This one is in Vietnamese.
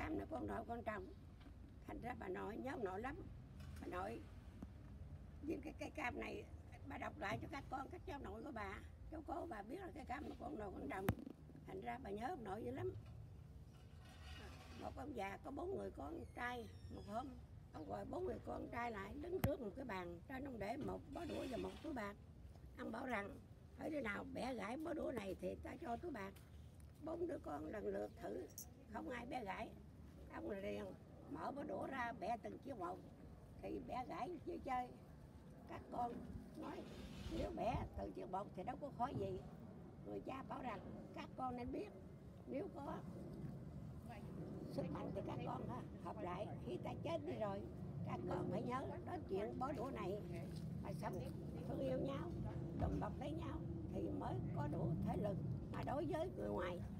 cam này con nội con trồng, thành ra bà nội nhớ ông nội lắm. Bà nội với cái cây cam này bà đọc lại cho các con, các cháu nội của bà, cháu cố bà biết là cái cam mà con nội con trồng, thành ra bà nhớ ông nội dữ lắm. Một ông già có 4 người con trai, một hôm ông gọi 4 người con trai lại đứng trước một cái bàn, trên ông để một bó đũa và một túi bạc. Ông bảo rằng ở đứa nào bẻ gãy bó đũa này thì ta cho túi bạc. 4 đứa con lần lượt thử, không ai bẻ gãy. Ông liền mở bó đũa ra bẻ từng chiếc một, thì bẻ gãy chơi chơi. Các con nói nếu bẻ từng chiếc một thì đâu có khó gì. Người cha bảo rằng các con nên biết, nếu có sức mạnh thì các con hợp lại, khi ta chết đi rồi các con phải nhớ đó chuyện bó đũa này mà sống thương yêu nhau, đùm bọc lấy nhau thì mới có đủ thể lực. Mà đối với người ngoài